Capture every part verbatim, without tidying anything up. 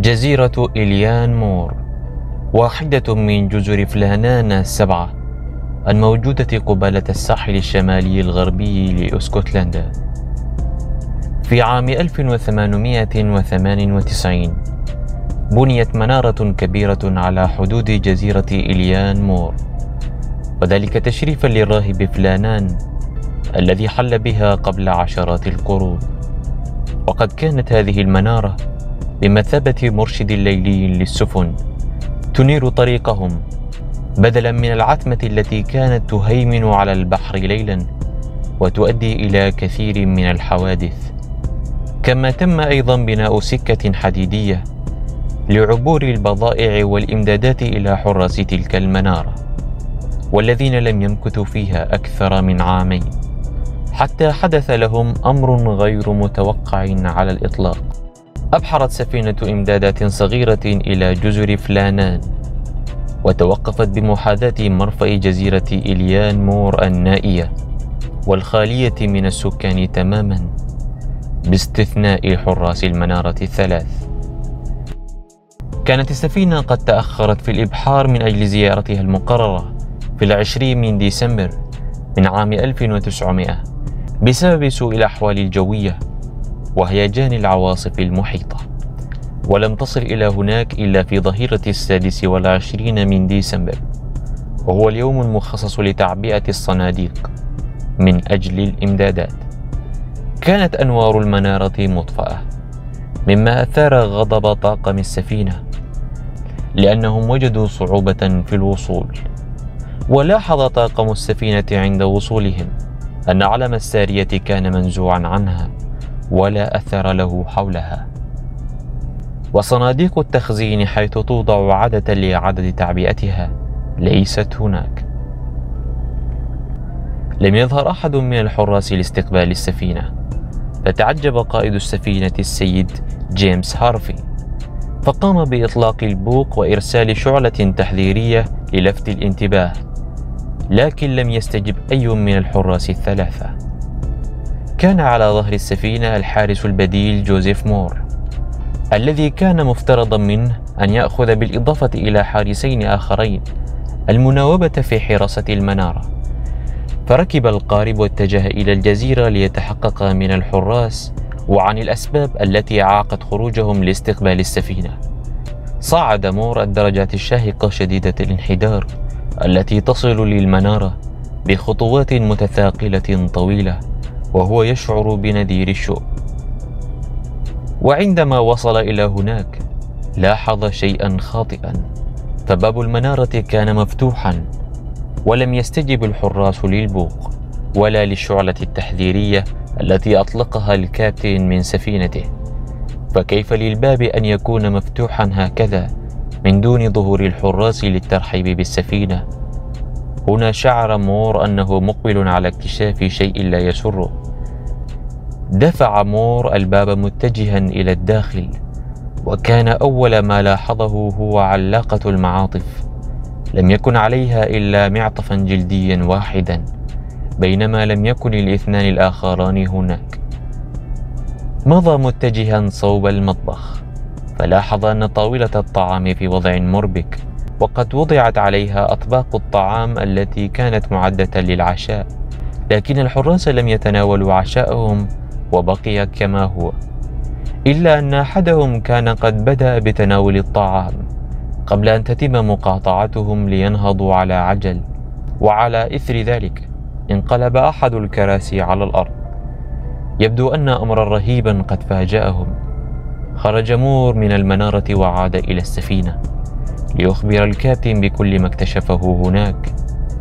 جزيرة إليان مور واحدة من جزر فلانان السبعة الموجودة قبالة الساحل الشمالي الغربي لأسكتلندا. في عام ألف وثمانمائة وثمانية وتسعين بنيت منارة كبيرة على حدود جزيرة إليان مور، وذلك تشريفا للراهب فلانان الذي حل بها قبل عشرات القرون. وقد كانت هذه المنارة بمثابة مرشد ليلي للسفن تنير طريقهم، بدلا من العتمة التي كانت تهيمن على البحر ليلا وتؤدي إلى كثير من الحوادث. كما تم أيضا بناء سكة حديدية لعبور البضائع والإمدادات إلى حراس تلك المنارة، والذين لم يمكثوا فيها أكثر من عامين حتى حدث لهم أمر غير متوقع على الإطلاق. أبحرت سفينة إمدادات صغيرة إلى جزر فلانان، وتوقفت بمحاذاة مرفأ جزيرة إليان مور النائية والخالية من السكان تماما باستثناء حراس المنارة الثلاث. كانت السفينة قد تأخرت في الإبحار من أجل زيارتها المقررة في العشرين من ديسمبر من عام ألف وتسعمائة بسبب سوء الأحوال الجوية وهيجان العواصف المحيطة، ولم تصل إلى هناك إلا في ظهيرة السادس والعشرين من ديسمبر، وهو اليوم المخصص لتعبئة الصناديق من أجل الإمدادات. كانت أنوار المنارة مطفأة، مما أثار غضب طاقم السفينة لأنهم وجدوا صعوبة في الوصول. ولاحظ طاقم السفينة عند وصولهم أن علم السارية كان منزوعا عنها ولا أثر له حولها، وصناديق التخزين حيث توضع عادة لإعادة تعبئتها ليست هناك. لم يظهر أحد من الحراس لاستقبال السفينة، فتعجب قائد السفينة السيد جيمس هارفي، فقام بإطلاق البوق وإرسال شعلة تحذيرية للفت الانتباه، لكن لم يستجب أي من الحراس الثلاثة. كان على ظهر السفينة الحارس البديل جوزيف مور، الذي كان مفترضا منه أن يأخذ بالإضافة إلى حارسين آخرين المناوبة في حراسة المنارة. فركب القارب واتجه إلى الجزيرة ليتحقق من الحراس وعن الأسباب التي عاقت خروجهم لاستقبال السفينة. صعد مور الدرجات الشاهقة شديدة الانحدار التي تصل للمنارة بخطوات متثاقلة طويلة، وهو يشعر بنذير الشوق. وعندما وصل إلى هناك لاحظ شيئا خاطئا، فباب المنارة كان مفتوحا، ولم يستجب الحراس للبوق ولا للشعلة التحذيرية التي أطلقها الكابتن من سفينته. فكيف للباب أن يكون مفتوحا هكذا من دون ظهور الحراس للترحيب بالسفينة؟ هنا شعر مور أنه مقبل على اكتشاف شيء لا يسره. دفع مور الباب متجها إلى الداخل، وكان أول ما لاحظه هو علاقة المعاطف، لم يكن عليها إلا معطفا جلديا واحدا، بينما لم يكن الاثنان الآخران هناك. مضى متجها صوب المطبخ، فلاحظ أن طاولة الطعام في وضع مربك، وقد وضعت عليها أطباق الطعام التي كانت معدة للعشاء، لكن الحراس لم يتناولوا عشاءهم وبقي كما هو، إلا أن أحدهم كان قد بدأ بتناول الطعام قبل أن تتم مقاطعتهم لينهضوا على عجل. وعلى إثر ذلك انقلب أحد الكراسي على الأرض. يبدو أن أمرا رهيبا قد فاجأهم. خرج مور من المنارة وعاد إلى السفينة ليخبر الكابتن بكل ما اكتشفه هناك.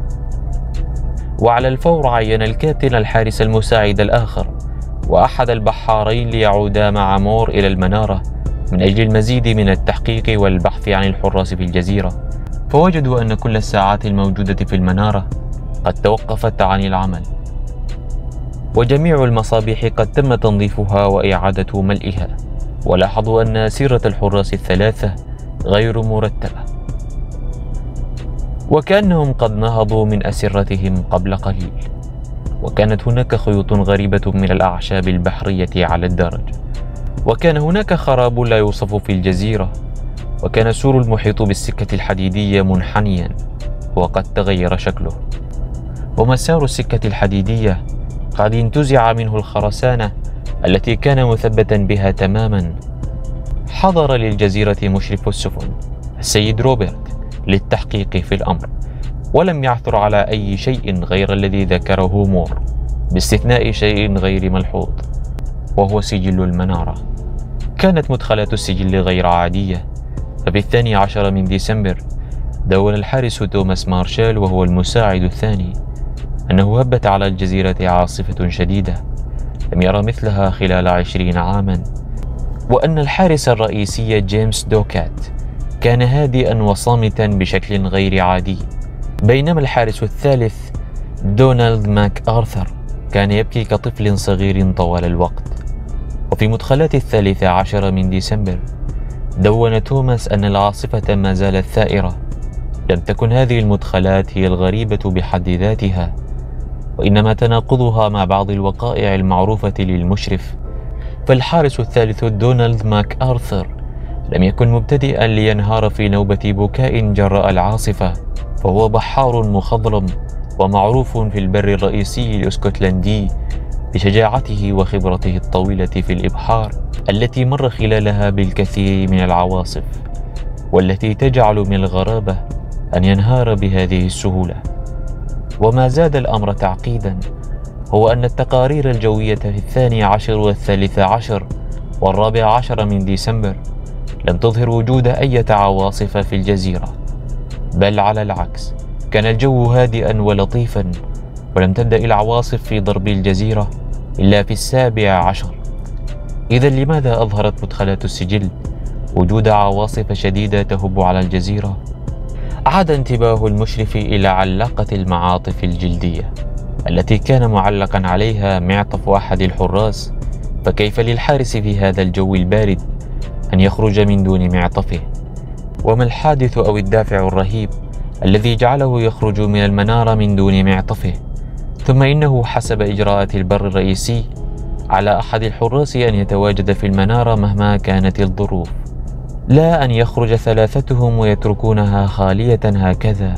وعلى الفور عين الكابتن الحارس المساعد الآخر وأحد البحارين ليعودا مع مور إلى المنارة من أجل المزيد من التحقيق والبحث عن الحراس في الجزيرة. فوجدوا أن كل الساعات الموجودة في المنارة قد توقفت عن العمل، وجميع المصابيح قد تم تنظيفها وإعادة ملئها. ولاحظوا أن أسيرة الحراس الثلاثة غير مرتبة، وكأنهم قد نهضوا من أسرتهم قبل قليل. وكانت هناك خيوط غريبة من الأعشاب البحرية على الدرج، وكان هناك خراب لا يوصف في الجزيرة، وكان سور المحيط بالسكة الحديدية منحنيا وقد تغير شكله، ومسار السكة الحديدية قد انتزع منه الخرسانة التي كان مثبتا بها تماما. حضر للجزيرة مشرف السفن السيد روبرت للتحقيق في الأمر، ولم يعثر على أي شيء غير الذي ذكره مور، باستثناء شيء غير ملحوظ وهو سجل المنارة. كانت مدخلات السجل غير عادية، ففي الثاني عشر من ديسمبر دون الحارس توماس مارشال وهو المساعد الثاني أنه هبت على الجزيرة عاصفة شديدة لم يرى مثلها خلال عشرين عاما، وأن الحارس الرئيسي جيمس دوكات كان هادئا وصامتا بشكل غير عادي، بينما الحارس الثالث دونالد ماك آرثر كان يبكي كطفل صغير طوال الوقت. وفي مدخلات الثالث عشر من ديسمبر دون توماس أن العاصفة ما زالت ثائرة. لم تكن هذه المدخلات هي الغريبة بحد ذاتها، وإنما تناقضها مع بعض الوقائع المعروفة للمشرف. فالحارس الثالث دونالد ماك آرثر لم يكن مبتدئا لينهار في نوبة بكاء جراء العاصفة، فهو بحار مخضرم ومعروف في البر الرئيسي الاسكتلندي بشجاعته وخبرته الطويلة في الإبحار التي مر خلالها بالكثير من العواصف، والتي تجعل من الغرابة أن ينهار بهذه السهولة. وما زاد الأمر تعقيدا هو أن التقارير الجوية في الثاني عشر والثالث عشر والرابع عشر من ديسمبر لم تظهر وجود أي عواصف في الجزيرة، بل على العكس كان الجو هادئا ولطيفا، ولم تبدأ العواصف في ضرب الجزيرة إلا في السابع عشر. إذا لماذا أظهرت مدخلات السجل وجود عواصف شديدة تهب على الجزيرة؟ عاد انتباه المشرف إلى علاقة المعاطف الجلدية التي كان معلقا عليها معطف أحد الحراس، فكيف للحارس في هذا الجو البارد أن يخرج من دون معطفه؟ وما الحادث أو الدافع الرهيب الذي جعله يخرج من المنارة من دون معطفه؟ ثم إنه حسب إجراءات البر الرئيسي على أحد الحراس أن يتواجد في المنارة مهما كانت الظروف، لا أن يخرج ثلاثتهم ويتركونها خالية هكذا.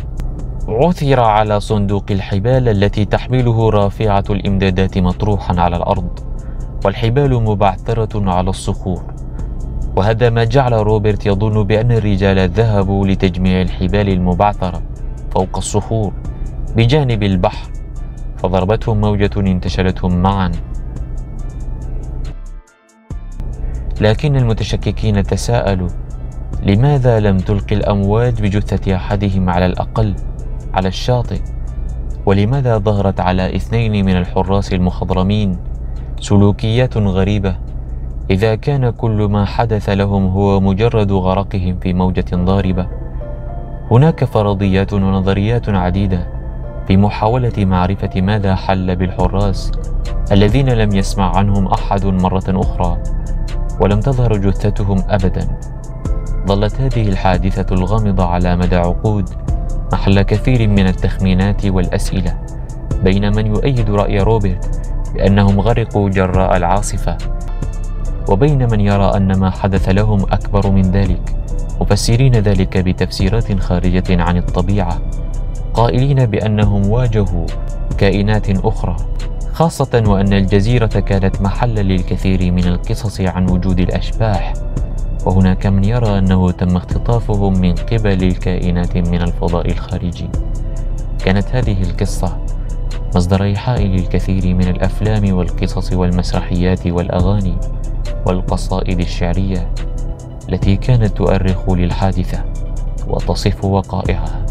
عثر على صندوق الحبال التي تحمله رافعة الإمدادات مطروحا على الأرض، والحبال مبعثرة على الصخور، وهذا ما جعل روبرت يظن بأن الرجال ذهبوا لتجميع الحبال المبعثرة فوق الصخور بجانب البحر، فضربتهم موجة انتشلتهم معا. لكن المتشككين تساءلوا لماذا لم تلقي الأمواج بجثة أحدهم على الأقل على الشاطئ، ولماذا ظهرت على اثنين من الحراس المخضرمين سلوكيات غريبة إذا كان كل ما حدث لهم هو مجرد غرقهم في موجة ضاربة. هناك فرضيات ونظريات عديدة في محاولة معرفة ماذا حل بالحراس الذين لم يسمع عنهم أحد مرة أخرى ولم تظهر جثتهم أبدا. ظلت هذه الحادثة الغامضة على مدى عقود محل كثير من التخمينات والأسئلة، بين من يؤيد رأي روبرت بأنهم غرقوا جراء العاصفة، وبين من يرى أن ما حدث لهم أكبر من ذلك، مفسرين ذلك بتفسيرات خارجة عن الطبيعة، قائلين بأنهم واجهوا كائنات أخرى، خاصة وأن الجزيرة كانت محلا للكثير من القصص عن وجود الأشباح، وهناك من يرى أنه تم اختطافهم من قبل الكائنات من الفضاء الخارجي. كانت هذه القصة مصدر إيحاء للكثير من الأفلام والقصص والمسرحيات والأغاني والقصائد الشعرية التي كانت تؤرخ للحادثة وتصف وقائعها.